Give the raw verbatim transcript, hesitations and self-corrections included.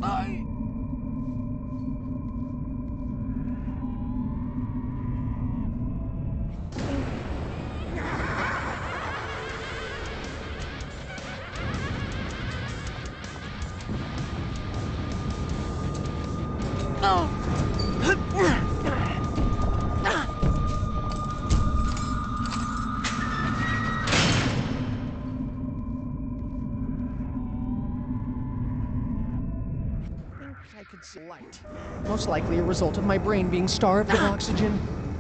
I... Oh! I could see light. Most likely a result of my brain being starved of oxygen.